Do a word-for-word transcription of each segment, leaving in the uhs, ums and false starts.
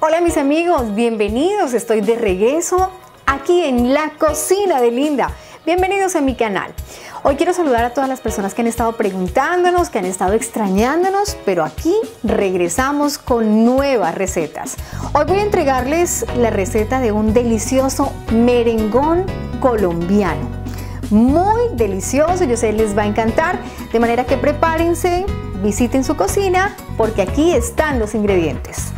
Hola mis amigos, bienvenidos, estoy de regreso aquí en la cocina de Linda. Bienvenidos a mi canal. Hoy quiero saludar a todas las personas que han estado preguntándonos, que han estado extrañándonos, pero aquí regresamos con nuevas recetas. Hoy voy a entregarles la receta de un delicioso merengón colombiano. Muy delicioso, yo sé les va a encantar, de manera que prepárense, visiten su cocina, porque aquí están los ingredientes.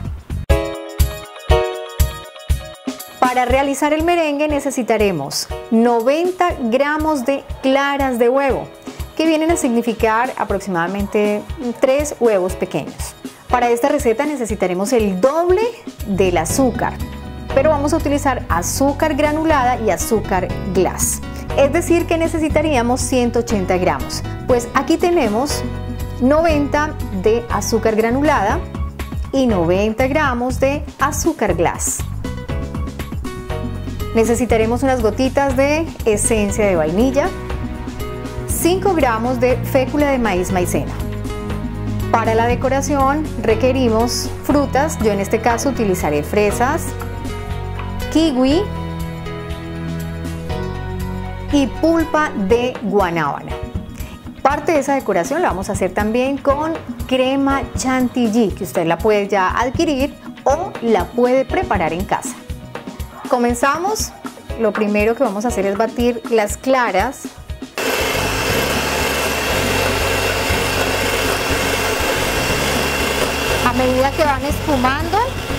Para realizar el merengue necesitaremos noventa gramos de claras de huevo, que vienen a significar aproximadamente tres huevos pequeños. Para esta receta necesitaremos el doble del azúcar, pero vamos a utilizar azúcar granulada y azúcar glass. Es decir que necesitaríamos ciento ochenta gramos. Pues aquí tenemos noventa de azúcar granulada y noventa gramos de azúcar glass. Necesitaremos unas gotitas de esencia de vainilla, cinco gramos de fécula de maíz maicena. Para la decoración requerimos frutas, yo en este caso utilizaré fresas, kiwi y pulpa de guanábana. Parte de esa decoración la vamos a hacer también con crema chantilly, que usted la puede ya adquirir o la puede preparar en casa. Comenzamos. Lo primero que vamos a hacer es batir las claras. A medida que van espumando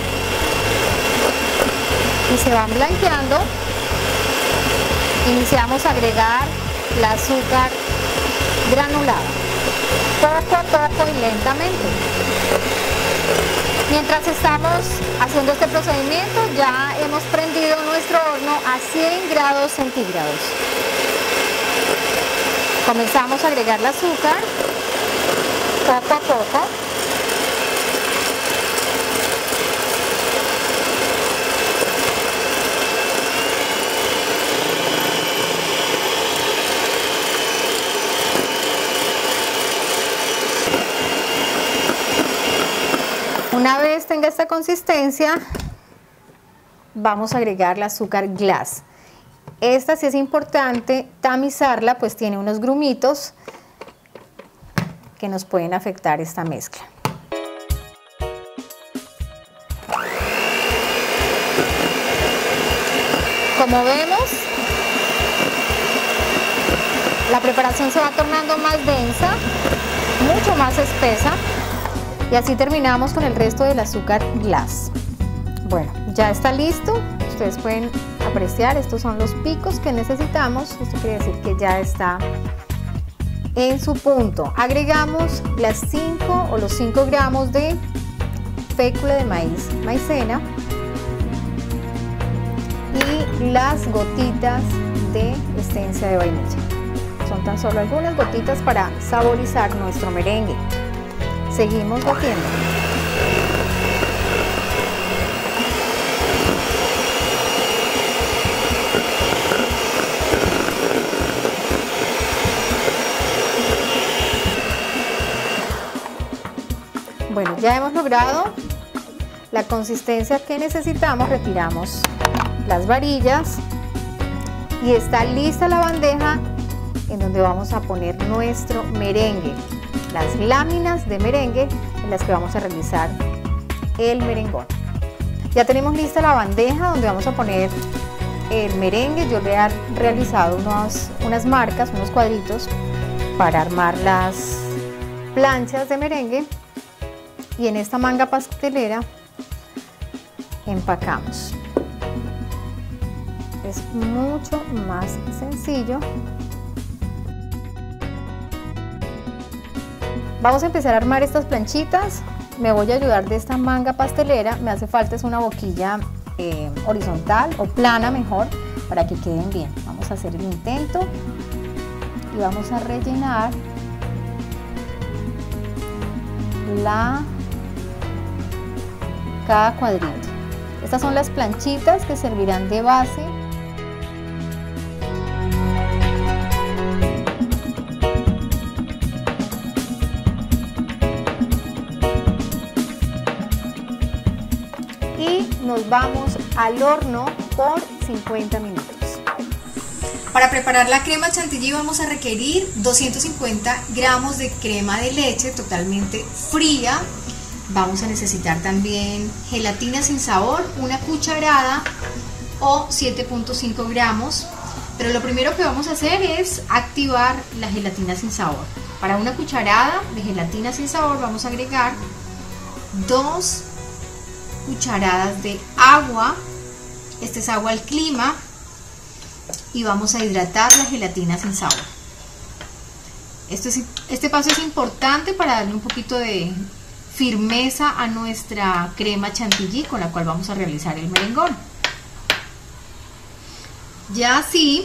y se van blanqueando, iniciamos a agregar el azúcar granulada, poco a poco y lentamente. Mientras estamos haciendo este procedimiento, ya hemos prendido nuestro horno a cien grados centígrados. Comenzamos a agregar el azúcar, poco a poco. Una vez tenga esta consistencia, vamos a agregar el azúcar glass. Esta sí es importante tamizarla, pues tiene unos grumitos que nos pueden afectar esta mezcla. Como vemos, la preparación se va tornando más densa, mucho más espesa. Y así terminamos con el resto del azúcar glass. Bueno, ya está listo. Ustedes pueden apreciar, estos son los picos que necesitamos. Esto quiere decir que ya está en su punto. Agregamos las cinco o los cinco gramos de fécula de maíz maicena y las gotitas de esencia de vainilla. Son tan solo algunas gotitas para saborizar nuestro merengue. Seguimos batiendo. Bueno, ya hemos logrado la consistencia que necesitamos. Retiramos las varillas y está lista la bandeja en donde vamos a poner nuestro merengue. Las láminas de merengue en las que vamos a realizar el merengón. Ya tenemos lista la bandeja donde vamos a poner el merengue. Yo le he realizado unos, unas marcas, unos cuadritos para armar las planchas de merengue, y en esta manga pastelera empacamos. Es mucho más sencillo. Vamos a empezar a armar estas planchitas. Me voy a ayudar de esta manga pastelera. Me hace falta es una boquilla eh, horizontal o plana mejor, para que queden bien. Vamos a hacer el intento y vamos a rellenar la cada cuadrito. Estas son las planchitas que servirán de base. Y vamos al horno por cincuenta minutos. Para preparar la crema chantilly vamos a requerir doscientos cincuenta gramos de crema de leche totalmente fría. Vamos a necesitar también gelatina sin sabor, una cucharada o siete punto cinco gramos. Pero lo primero que vamos a hacer es activar la gelatina sin sabor. Para una cucharada de gelatina sin sabor vamos a agregar dos cucharadas de agua. Este es agua al clima. Y vamos a hidratar la gelatina sin sabor. Esto es, este paso es importante para darle un poquito de firmeza a nuestra crema chantilly con la cual vamos a realizar el merengón. Ya así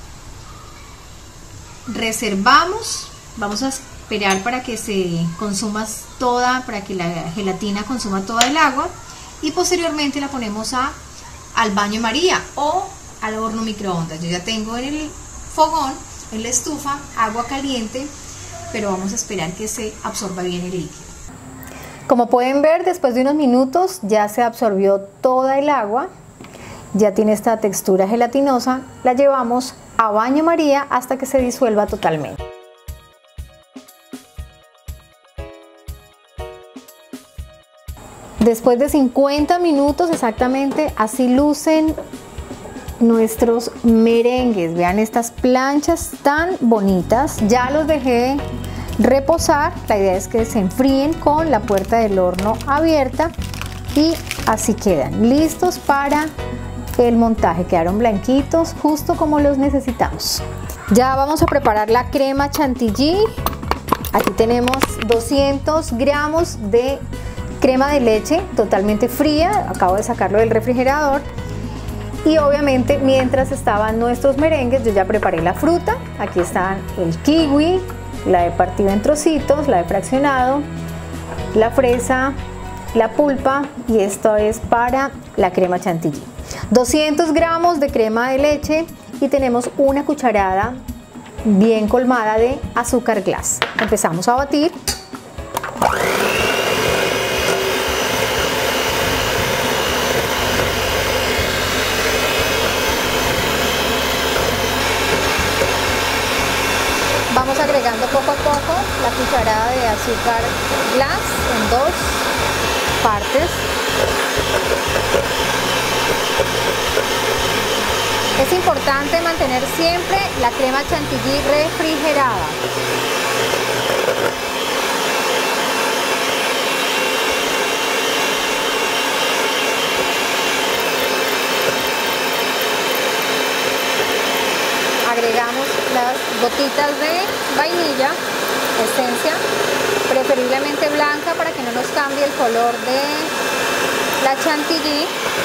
reservamos, vamos a esperar para que se consuma toda, para que la gelatina consuma toda el agua y posteriormente la ponemos a, al baño María o al horno microondas. Yo ya tengo en el fogón, en la estufa, agua caliente, pero vamos a esperar que se absorba bien el líquido. Como pueden ver, después de unos minutos ya se absorbió toda el agua, ya tiene esta textura gelatinosa, la llevamos a baño María hasta que se disuelva totalmente. Después de cincuenta minutos exactamente, así lucen nuestros merengues. Vean estas planchas tan bonitas. Ya los dejé reposar. La idea es que se enfríen con la puerta del horno abierta y así quedan listos para el montaje. Quedaron blanquitos, justo como los necesitamos. Ya vamos a preparar la crema chantilly. Aquí tenemos doscientos gramos de crema de leche totalmente fría. Acabo de sacarlo del refrigerador. Y obviamente mientras estaban nuestros merengues yo ya preparé la fruta. Aquí están el kiwi, la he partido en trocitos, la he fraccionado, la fresa, la pulpa y esto es para la crema chantilly. doscientos gramos de crema de leche y tenemos una cucharada bien colmada de azúcar glass. Empezamos a batir. Vamos agregando poco a poco la cucharada de azúcar glass en dos partes. Es importante mantener siempre la crema chantilly refrigerada. Agregamos las gotitas de vainilla, esencia, preferiblemente blanca para que no nos cambie el color de la chantilly.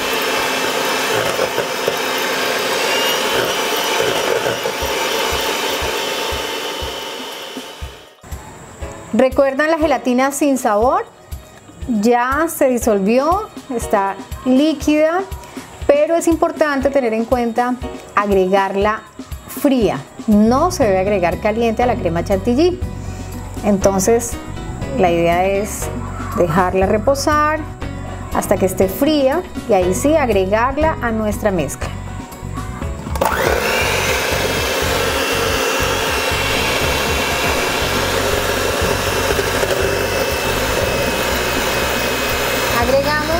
¿Recuerdan la gelatina sin sabor? Ya se disolvió, está líquida, pero es importante tener en cuenta agregarla fría. No se debe agregar caliente a la crema chantilly. Entonces la idea es dejarla reposar hasta que esté fría y ahí sí agregarla a nuestra mezcla. Agregamos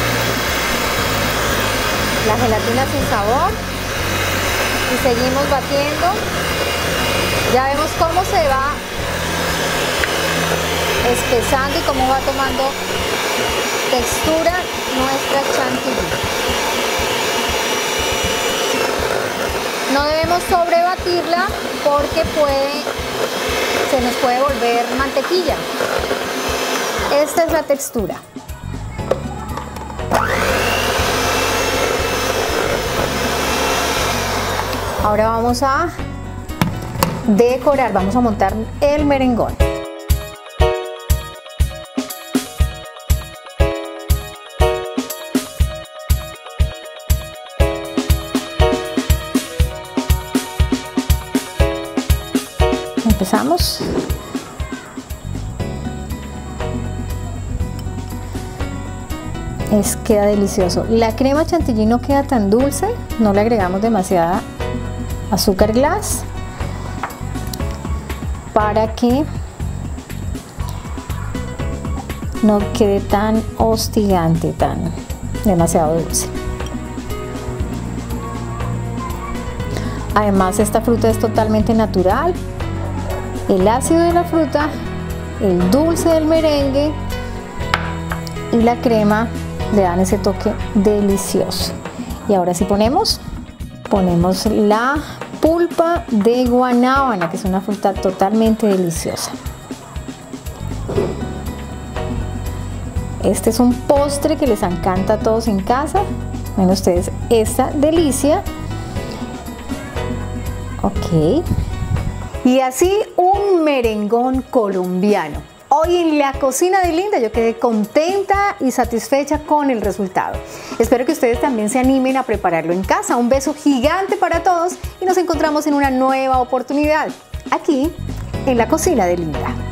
la gelatina sin sabor y seguimos batiendo. Ya vemos cómo se va espesando y cómo va tomando textura nuestra chantilly. No debemos sobrebatirla porque puede, se nos puede volver mantequilla. Esta es la textura. Ahora vamos a decorar, vamos a montar el merengón. Empezamos. es, queda delicioso. La crema chantilly no queda tan dulce, no le agregamos demasiada azúcar glass para que no quede tan hostigante, tan demasiado dulce. Además, esta fruta es totalmente natural. El ácido de la fruta, el dulce del merengue y la crema le dan ese toque delicioso. Y ahora sí ponemos, ponemos la pulpa de guanábana, que es una fruta totalmente deliciosa. Este es un postre que les encanta a todos en casa. Ven ustedes esta delicia. Ok. Y así un merengón colombiano. Hoy en la cocina de Linda yo quedé contenta y satisfecha con el resultado. Espero que ustedes también se animen a prepararlo en casa. Un beso gigante para todos y nos encontramos en una nueva oportunidad aquí en la cocina de Linda.